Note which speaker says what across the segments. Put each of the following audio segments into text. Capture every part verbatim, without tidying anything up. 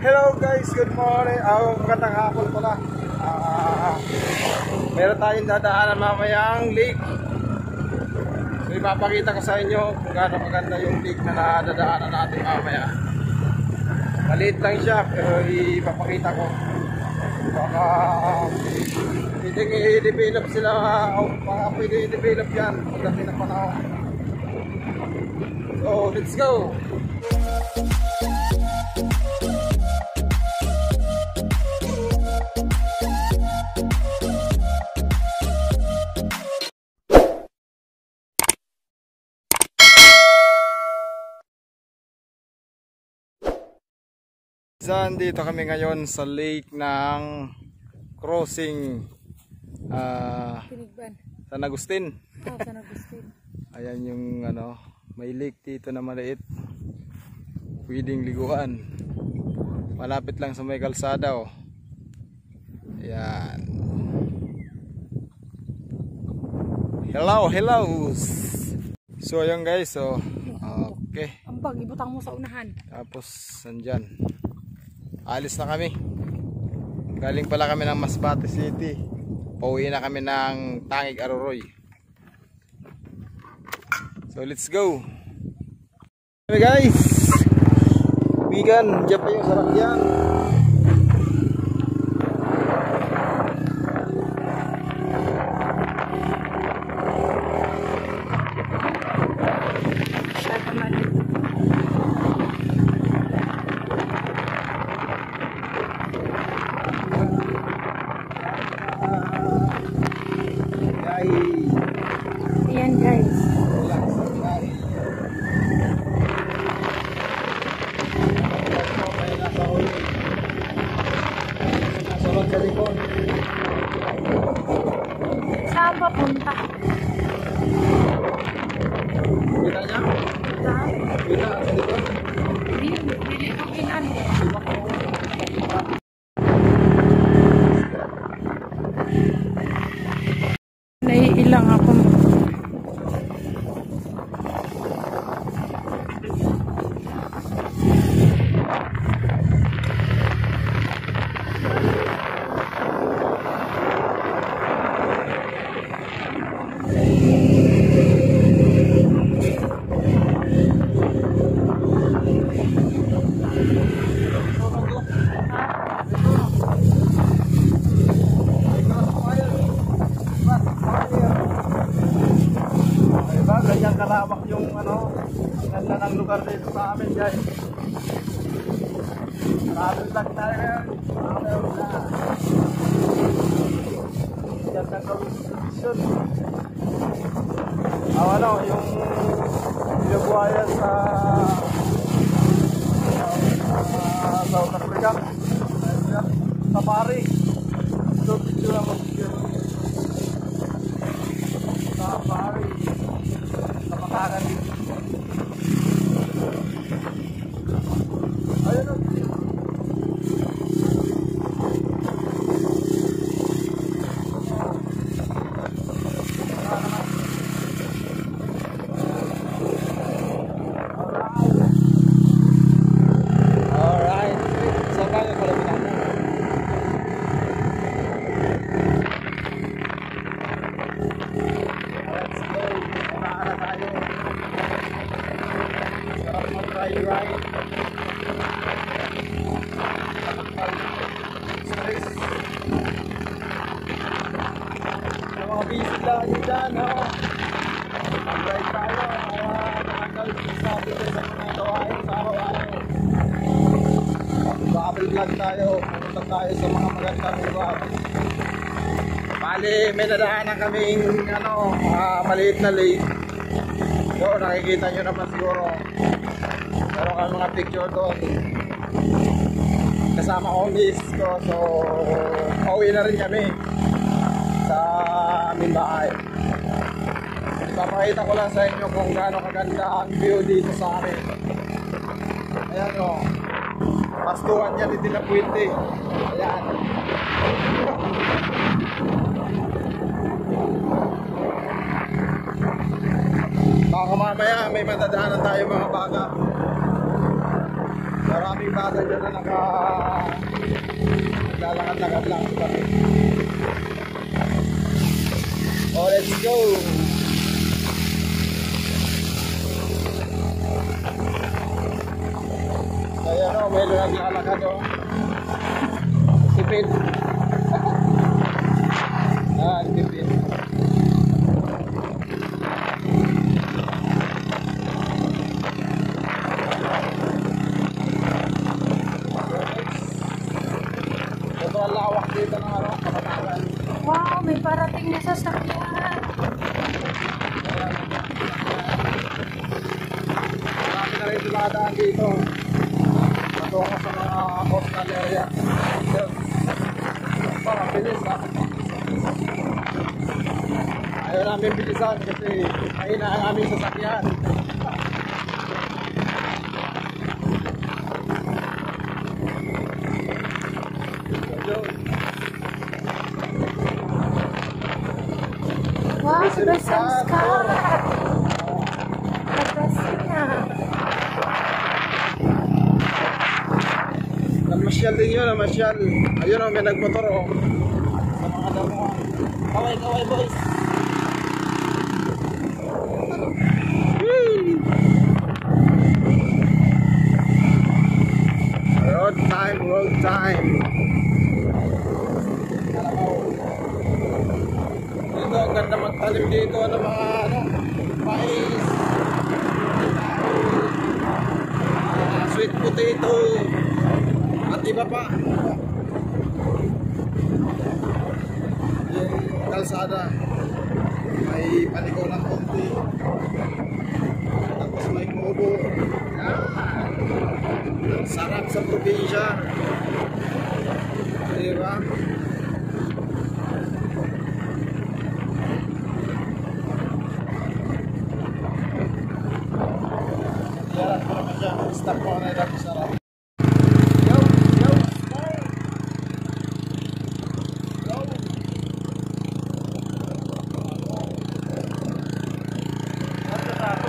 Speaker 1: Hello guys, good morning. Oh, magandang hapon pala. Uh, meron tayong dadaanan mamayang lake. So ipapakita ko sa inyo kung gaano maganda yung lake na nadadaanan natin mamaya. Maliit lang siya pero ipapakita ko. Baka pwedeng i-develop sila, o baka pwedeng i-develop yan pagdating ng panahon. So let's go! Dito kami ngayon sa lake ng crossing uh, San Agustin.
Speaker 2: Oh, San Agustin.
Speaker 1: Ayan yung ano, may lake dito na maliit. Pwedeng liguan. Malapit lang sa may kalsada oh. Ayan. Hello, hello. So ayan guys, so okay.
Speaker 2: Ang bag, ibutang mo sa unahan.
Speaker 1: Tapos nandyan. Alis na kami. Galing pala kami ng Masbate City. Pauwi na kami ng Tangig Aroroy. So let's go. Hey guys, bigan, dyan pa yung sarakyan.
Speaker 2: Ayan guys. Saan pa punta?
Speaker 1: Kita niya? Kita sa dito?
Speaker 2: Hindi, hindi ko kinan. Naiilang ako.
Speaker 1: Ganyan kalawak yung ano, ganda ng lugar dito sa amin guys. Maraming lang tayo ngayon. Maraming na. Diyan ka gawin subdivision. Ah, ano, yung binubuhayan sa uh, South Africa. Sa Pari. So, video lang mag-video. Sa Pari. Kapakaran dito. Ayun o. Alright. Saan tayo pala pinaka? Let's go. Para tayo. Sarap mag-ride ride. Stress. Yung mga busy lagi dyan, no? Mag-ride tayo. Nakakalitis natin sa mga gawain sa araw-araw. Travel vlog tayo. Pumunta tayo sa mga magandang lugar. Bali, may nadaanan kaming ano, uh, maliit na lake. So, nakikita nyo naman siguro. Meron kami mga picture doon. Kasama ko miss ko. So, pauwi na rin kami sa aming bahay. Ipapakita ko lang sa inyo kung gaano kaganda ang view dito sa amin. Ayan o. Pastuhan niya ni Dila Puente. Ayan. Baka mamaya may matadaanan tayo mga baka. So Maraming bagay dyan na naka naglalakad-lakad lang sa tabi. Oh, let's go! So yan o, may naglalakad o. Tipid. Ah, tipid. Sobrang lawak dito ng ano, kapatagan.
Speaker 2: Wow, may parating na sasakyan.
Speaker 1: Marami na rin dumadaan dito. Patungo sa mga coastal area. Parang bilis ha. Ayaw namin bilisan kasi mahina ang aming sasakyan.
Speaker 2: Wow, sudah sanskar. Batasnya.
Speaker 1: Namasyal din yun, namasyal. Ayun o, may nagmotor o. Sa mga damuhan. Kaway, kaway boys. Whee! Road time, road time. Dito, ang ganda magtalim dito ng mga ano, mais, uh, sweet potato, at iba pa. Yung kalsada, may paligaw ng konti. Tapos may kubo. Yan. Sarap sa probinsya. Diba? Yarat ko naman siya. Stop ko na yung sarap. Yo! Yo! Yo! Ano sa ato?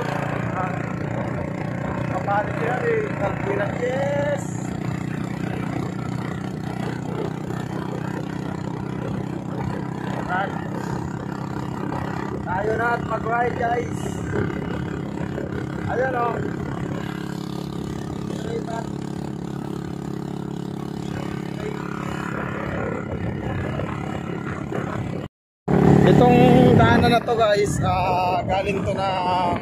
Speaker 1: Kapali siya eh. Kalpilan. Yes! Run! Tayo na at mag-ride guys! Ayan o! Itong daanan na to guys, uh, galing to ng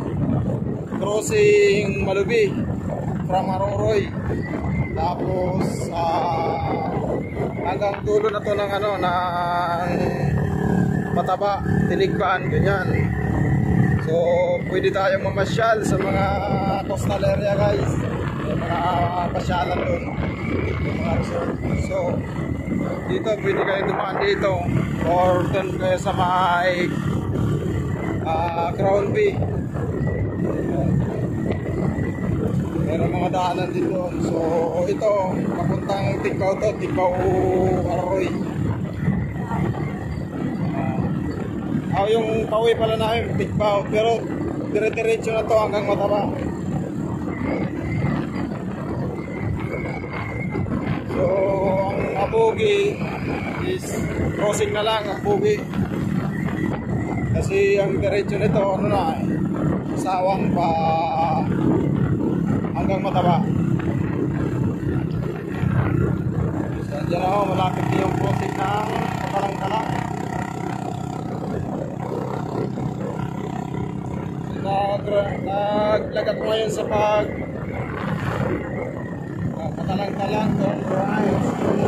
Speaker 1: crossing Malubi from Aroroy. Tapos uh, hanggang dulo na to ng ano, ng Mataba, Tinigban, ganyan. So pwede tayong mamasyal sa mga coastal area guys. May mga pasyalan doon, mga resort. So dito pwede kayo dumaan dito or doon kayo sa may uh, Crown B. Meron mga daanan dito. So ito papuntang Tigbaw to, Tigbaw Arroy. uh, oh, yung pauwi pala namin Tigbaw, pero dire-diretso na to hanggang Mataba. So ang Abugi is crossing na lang ang Abugi. Kasi ang diretso nito ano na, Sawang pa hanggang Mataba. So dyan ako, malapit na yung crossing ng Kapalang-Kalang. Naglagak ko ngayon sa pag Katalang-Talang doon right.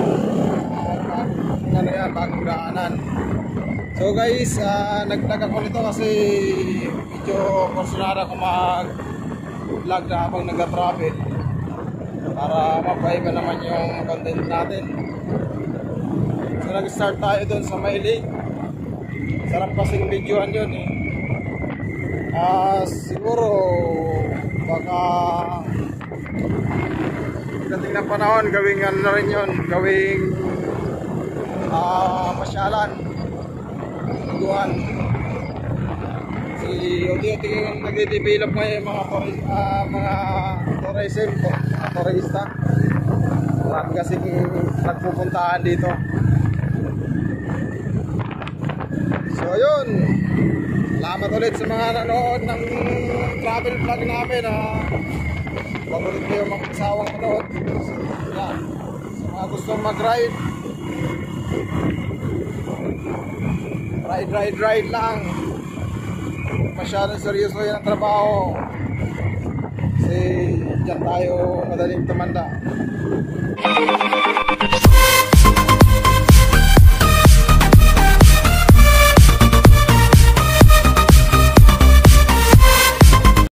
Speaker 1: Ano yan, bagong daanan. So guys, uh, naglagak ko nito kasi medyo kursunada ko mag vlog na habang nag-travel para mapaiba naman yung content natin. So nag-start tayo doon sa Mailig. Sarap kasing videoan yun eh. Uh, siguro baka dating ng panahon gawing ano na rin yun, gawing uh, masyalan, tuguan. Si Odi-Odi yung nag-develop ngayon mga uh, mga tourism, motorista. Marami kasing nagpupuntahan dito. So ayun, salamat ulit sa mga nanood ng travel vlog namin na paborito ko yung mag-asawang manood. Yan, sa mga gustong mag-ride, ride, ride, ride lang. Masyadong seryoso yan ang trabaho kasi dyan tayo madaling tumanda.